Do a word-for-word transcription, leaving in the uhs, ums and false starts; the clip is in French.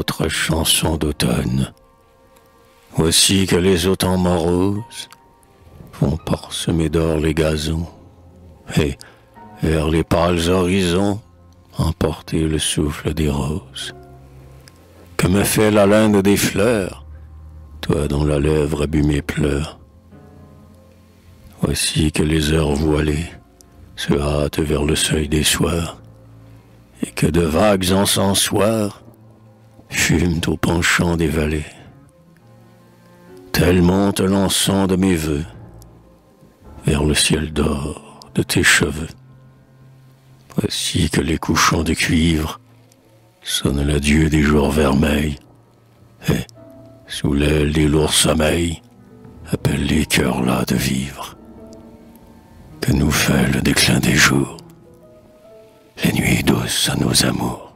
autre chanson d'automne. Voici que les automnes moroses vont parsemer d'or les gazons, et vers les pâles horizons emporter le souffle des roses. Que me fait l'haleine des fleurs, toi dont la lèvre abîmée pleure? Voici que les heures voilées se hâtent vers le seuil des soirs, et que de vagues encensoirs fument au penchant des vallées. Tel monte l'encens de mes vœux vers le ciel d'or de tes cheveux. Voici que les couchants de cuivre sonnent l'adieu des jours vermeils, et, sous l'aile des lourds sommeils, appellent les cœurs las de vivre. Que nous fait le déclin des jours, les nuits douces à nos amours.